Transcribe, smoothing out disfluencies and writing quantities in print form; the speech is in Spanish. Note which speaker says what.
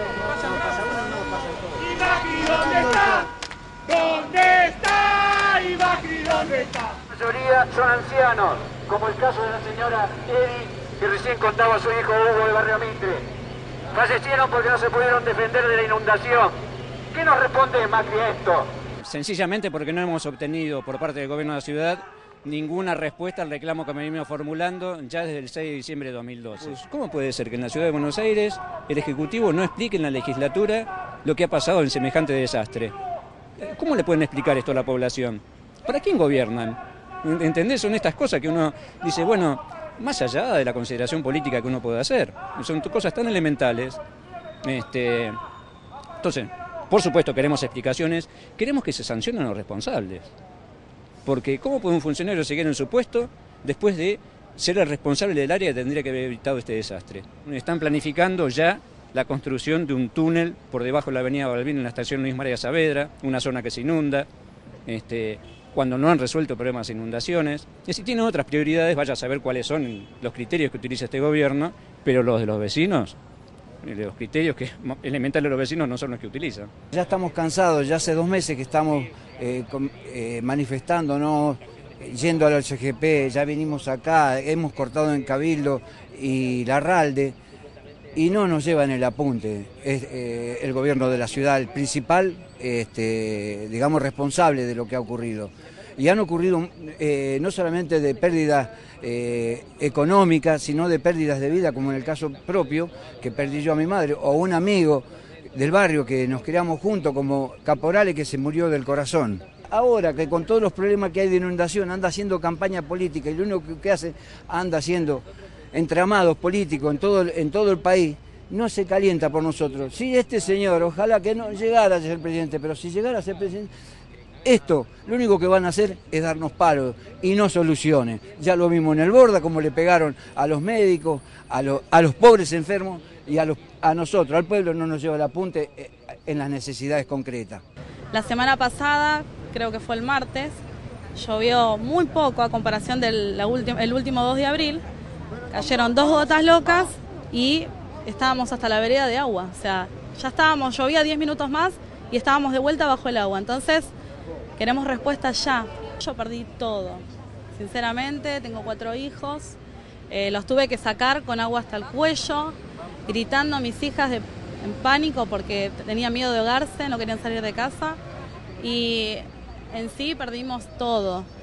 Speaker 1: ¿Y Macri dónde está? ¿Dónde está? ¿Y Macri dónde está?
Speaker 2: La mayoría son ancianos, como el caso de la señora Edi, que recién contaba a su hijo Hugo de Barrio Mitre. Fallecieron porque no se pudieron defender de la inundación. ¿Qué nos responde Macri a esto?
Speaker 3: Sencillamente porque no hemos obtenido por parte del gobierno de la ciudad ninguna respuesta al reclamo que me venimos formulando ya desde el 6 de diciembre de 2012. ¿Cómo puede ser que en la ciudad de Buenos Aires el Ejecutivo no explique en la legislatura lo que ha pasado en semejante desastre? ¿Cómo le pueden explicar esto a la población? ¿Para quién gobiernan? ¿Entendés? Son estas cosas que uno dice, bueno, más allá de la consideración política que uno puede hacer, son cosas tan elementales. Entonces, por supuesto queremos explicaciones, queremos que se sancionen a los responsables. Porque ¿cómo puede un funcionario seguir en su puesto después de ser el responsable del área que tendría que haber evitado este desastre? Están planificando ya la construcción de un túnel por debajo de la avenida Balbín en la estación Luis María Saavedra, una zona que se inunda, cuando no han resuelto problemas de inundaciones. Y si tienen otras prioridades, vaya a saber cuáles son los criterios que utiliza este gobierno, pero los de los vecinos, los criterios que elementales de los vecinos no son los que utilizan.
Speaker 4: Ya estamos cansados, ya hace 2 meses que estamos manifestándonos, yendo al CGP, ya vinimos acá, hemos cortado en Cabildo y Larralde, y no nos llevan el apunte. Es el gobierno de la ciudad el principal, digamos, responsable de lo que ha ocurrido. Y han ocurrido no solamente de pérdidas económicas, sino de pérdidas de vida, como en el caso propio, que perdí yo a mi madre, o un amigo del barrio que nos criamos juntos, como Caporale, que se murió del corazón. Ahora que con todos los problemas que hay de inundación anda haciendo campaña política y lo único que hace anda haciendo entramados políticos en todo el país, no se calienta por nosotros. Si este señor, ojalá que no llegara a ser presidente, pero si llegara a ser presidente, esto, lo único que van a hacer es darnos palos y no soluciones. Ya lo vimos en el Borda, como le pegaron a los médicos, a los pobres enfermos y a nosotros, al pueblo no nos lleva el apunte en las necesidades concretas.
Speaker 5: La semana pasada, creo que fue el martes, llovió muy poco a comparación del último 2 de abril. Cayeron 2 gotas locas y estábamos hasta la vereda de agua. O sea, ya estábamos, llovía 10 minutos más y estábamos de vuelta bajo el agua. Entonces, queremos respuesta ya. Yo perdí todo. Sinceramente, tengo 4 hijos. Los tuve que sacar con agua hasta el cuello, gritando a mis hijas en pánico porque tenían miedo de ahogarse, no querían salir de casa. Y en sí perdimos todo.